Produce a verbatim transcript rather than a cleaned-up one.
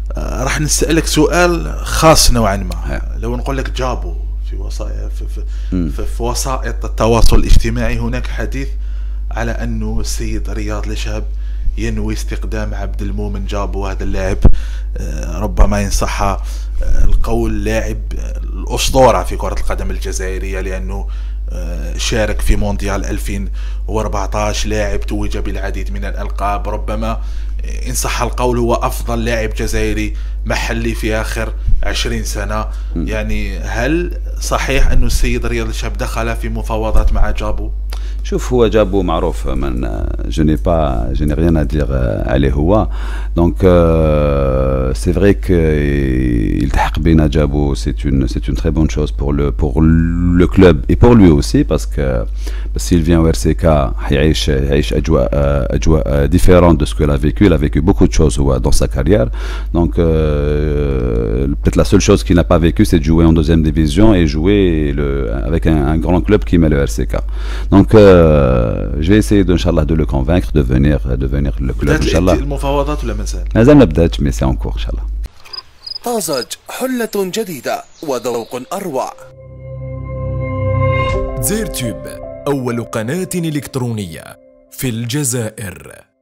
آه راح نسألك سؤال خاص نوعا ما. لو نقول لك جابو في وسائط في, في, في, في وسائط التواصل الاجتماعي هناك حديث على أنه السيد رياض لشاب ينوي استقدام عبد المؤمن جابو. هذا اللاعب آه ربما ينصح آه القول لاعب الأسطورة في كرة القدم الجزائرية، لأنه شارك في مونديال ألفين وأربعطاش، لاعب توج بالعديد من الألقاب، ربما إن صح القول هو أفضل لاعب جزائري محلي في آخر عشرين سنة. يعني هل صحيح أن السيد رياض الشاب دخل في مفاوضات مع جابو؟ شوف، هو جابو معروف، من جو ني با جو ني ريان ا دير عليه هو. دونك سي فري ك يلتحق بينا جابو، سي اون سي اون تري بون شوز بور لو بور لو كلوب اي بور لوي اوسي، باسكو s'il vient au R C K حيعيش يعيش اجواء اجواء ديفيرون دو سكو لا فيكو. il a vécu beaucoup de choses dans sa carrière. Donc euh, peut-être la seule chose qu'il n'a pas vécu, c'est de jouer en deuxième division et jouer le, avec un, un grand club qui met le R C K. Donc euh, je vais essayer d'inchallah de le convaincre de venir de venir le club inchallah. المفاوضات ولا مازال؟ مازال ما بداتش، مي سي ان كور inchallah. طازج، حلة جديدة وذوق أروع. زيرتوب، أول قناة إلكترونية في الجزائر.